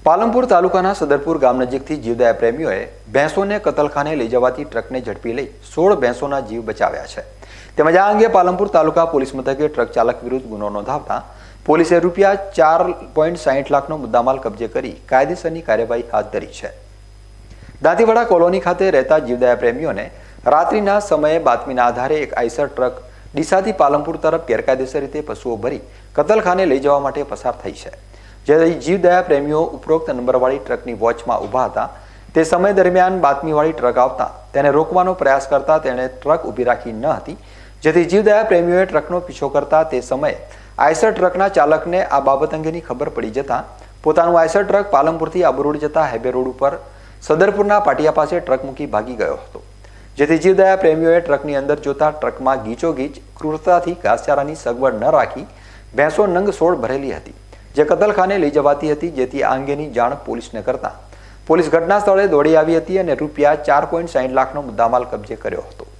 પાલનપુર તાલુકાના સદરપુર ગામ નજીકથી જીવદયા પ્રેમીઓએ ભેંસોને કતલખાને લઈ જવાતી ટ્રકને ઝડપી લઈ 16 ભેંસોના જીવ બચાવ્યા છે। તેમજ આ અંગે પાલનપુર તાલુકા પોલીસ મથકે ટ્રક ચાલક વિરુદ્ધ ગુનો નોંધાવતા પોલીસે રૂપિયા 4.60 લાખનો મુદ્દામાલ કબજે કરી કાયદેસરની કાર્યવાહી હાથ ધરી છે। દાંતીવાડા કોલોની ખાતે રહેતા જીવદયા પ્રેમીઓને રાત્રિના સમયે બાતમીના આધારે એક આઈસર ટ્રક ડીસાથી પાલનપુર તરફ ગેરકાયદેસર રીતે પશુઓ ભરી કતલખાને લઈ જવા માટે પસાર થઈ છે। જ્યારે જીવદયા પ્રેમીઓ ઉપરોક્ત નંબરવાળી ટ્રકની વોચમાં ઊભા હતા તે સમય દરમિયાન બાતમીવાળી ટ્રક આવતા તેને રોકવાનો પ્રયાસ કરતા તેણે ટ્રક ઊભી રાખી ન હતી, જેથી જીવદયા પ્રેમીઓએ ટ્રકનો પીછો કરતા તે સમયે આઈસર ટ્રકના ચાલકને આ બાબત અંગેની ખબર પડી જતા પોતાનું આઈસર ટ્રક પાલનપુરથી આબુ રોડ જતા હાઈવે રોડ ઉપર સદરપુરના પાટિયા પાસે ટ્રક મૂકી ભાગી ગયો હતો, જેથી જીવદયા પ્રેમીઓએ ટ્રકની અંદર જોતા ટ્રકમાં ગીચોગીચ ક્રૂરતાથી ઘાસચારાની સગવડ ન રાખી ભેંસો નંગ 16 ભરેલી હતી જે કતલખાને લઈ જવાતી હતી, જેથી આ અંગેની જાણ પોલીસને કરતા પોલીસ ઘટના સ્થળે દોડી આવી હતી અને રૂપિયા 4.60 લાખનો મુદ્દામાલ કબજે કર્યો હતો।